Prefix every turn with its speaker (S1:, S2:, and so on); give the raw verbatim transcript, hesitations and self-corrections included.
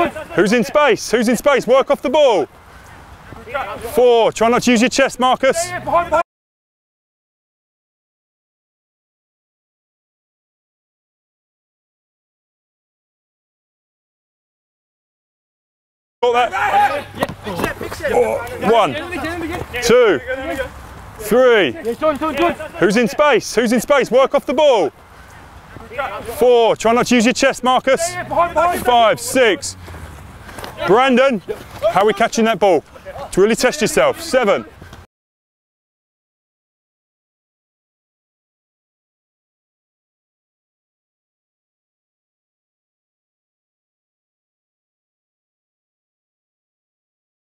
S1: Who's in space? Who's in space? Work off the ball. Four. Try not to use your chest, Marcus. Got that? One, two, three. Who's in space? Who's in space? Work off the ball. Four. Try not to use your chest, Marcus. Five, six. Brandon, how are we catching that ball? To really test yourself. Seven.